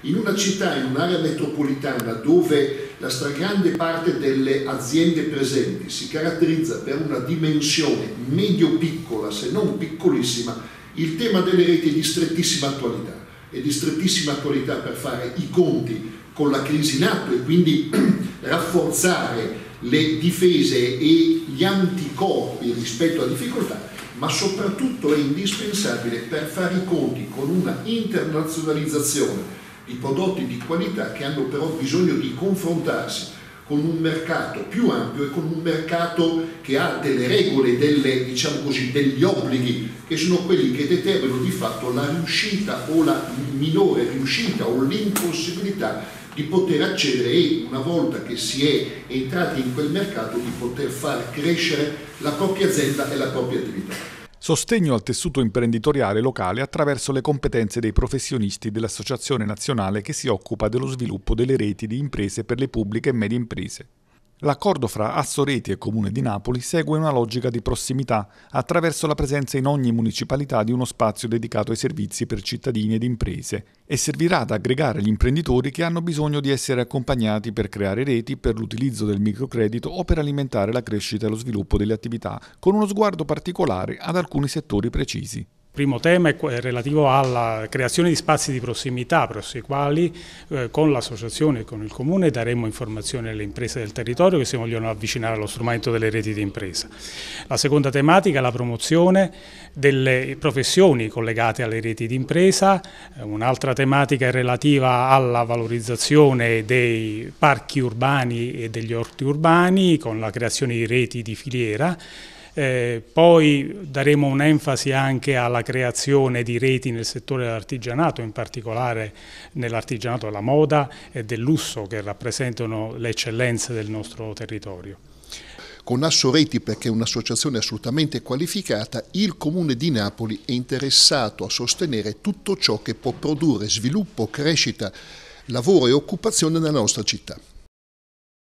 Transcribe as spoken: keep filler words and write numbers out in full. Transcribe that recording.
In una città, in un'area metropolitana dove la stragrande parte delle aziende presenti si caratterizza per una dimensione medio-piccola, se non piccolissima, il tema delle reti è di strettissima attualità. È di strettissima attualità per fare i conti con la crisi in atto e quindi rafforzare le difese e gli anticorpi rispetto a difficoltà, ma soprattutto è indispensabile per fare i conti con una internazionalizzazione di prodotti di qualità che hanno però bisogno di confrontarsi con un mercato più ampio e con un mercato che ha delle regole, delle, diciamo così, degli obblighi che sono quelli che determinano di fatto la riuscita o la minore riuscita o l'impossibilità di poter accedere e una volta che si è entrati in quel mercato di poter far crescere la propria azienda e la propria attività. Sostegno al tessuto imprenditoriale locale attraverso le competenze dei professionisti dell'Associazione Nazionale che si occupa dello sviluppo delle reti di imprese per le pubbliche e medie imprese. L'accordo fra Assoreti e Comune di Napoli segue una logica di prossimità attraverso la presenza in ogni municipalità di uno spazio dedicato ai servizi per cittadini ed imprese e servirà ad aggregare gli imprenditori che hanno bisogno di essere accompagnati per creare reti per l'utilizzo del microcredito o per alimentare la crescita e lo sviluppo delle attività, con uno sguardo particolare ad alcuni settori precisi. Il primo tema è relativo alla creazione di spazi di prossimità presso i quali eh, con l'associazione e con il comune daremo informazioni alle imprese del territorio che si vogliono avvicinare allo strumento delle reti di impresa. La seconda tematica è la promozione delle professioni collegate alle reti di impresa, un'altra tematica è relativa alla valorizzazione dei parchi urbani e degli orti urbani con la creazione di reti di filiera. Eh, poi daremo un'enfasi anche alla creazione di reti nel settore dell'artigianato, in particolare nell'artigianato della moda e del lusso che rappresentano le eccellenze del nostro territorio. Con Assoreti, perché è un'associazione assolutamente qualificata, il Comune di Napoli è interessato a sostenere tutto ciò che può produrre sviluppo, crescita, lavoro e occupazione nella nostra città.